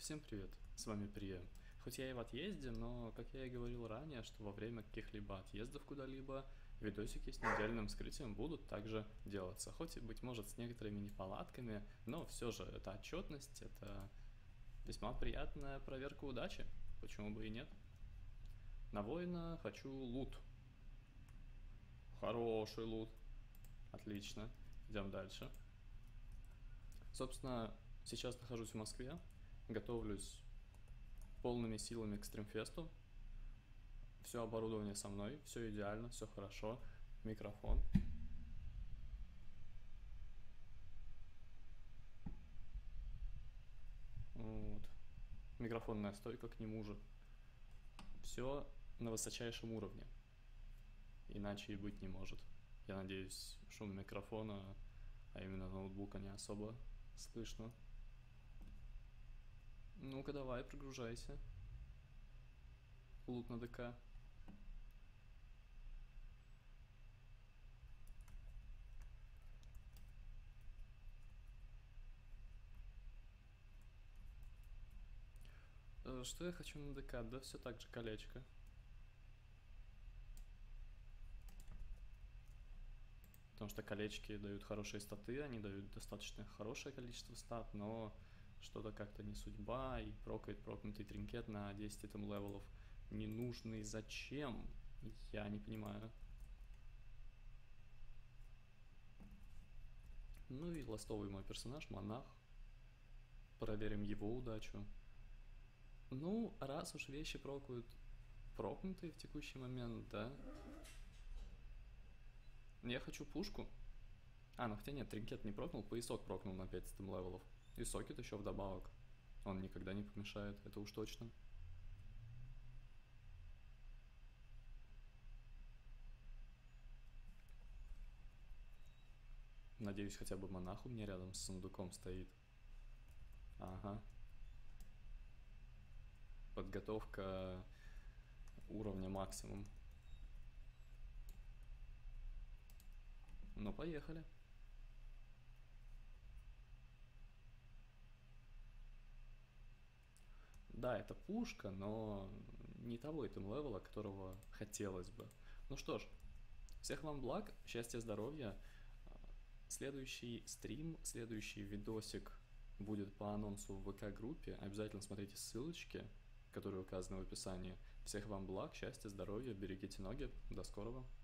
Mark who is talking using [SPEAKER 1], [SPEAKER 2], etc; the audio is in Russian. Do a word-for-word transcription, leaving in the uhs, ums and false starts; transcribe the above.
[SPEAKER 1] Всем привет, с вами Прия. Хоть я и в отъезде, но, как я и говорил ранее, что во время каких-либо отъездов куда-либо видосики с недельным вскрытием будут также делаться. Хоть и, быть может, с некоторыми неполадками, но все же это отчетность, это весьма приятная проверка удачи, почему бы и нет. На воина хочу лут. Хороший лут. Отлично, идем дальше. Собственно, сейчас нахожусь в Москве, готовлюсь полными силами к стримфесту. Все оборудование со мной, все идеально, все хорошо. Микрофон. Вот. Микрофонная стойка к нему же. Все на высочайшем уровне. Иначе и быть не может. Я надеюсь, шум микрофона, а именно ноутбука, не особо слышно. Ну-ка давай, прогружайся. Лут на ДК. Что я хочу на ДК? Да все так же колечко. Потому что колечки дают хорошие статы, они дают достаточно хорошее количество стат, но что-то как-то не судьба, и прокает прокнутый тринкет на десять там левелов ненужный. Зачем? Я не понимаю. Ну и ластовый мой персонаж, монах. Проверим его удачу. Ну, раз уж вещи прокают прокнутые в текущий момент, да. Я хочу пушку. А, ну хотя нет, тринкет не прокнул, поясок прокнул на пять там левелов. И сокет еще вдобавок. Он никогда не помешает, это уж точно. Надеюсь, хотя бы монах у меня рядом с сундуком стоит. Ага. Подготовка уровня максимум. Ну, поехали. Да, это пушка, но не того этом левела, которого хотелось бы. Ну что ж, всех вам благ, счастья, здоровья. Следующий стрим, следующий видосик будет по анонсу в ВК-группе. Обязательно смотрите ссылочки, которые указаны в описании. Всех вам благ, счастья, здоровья, берегите ноги. До скорого.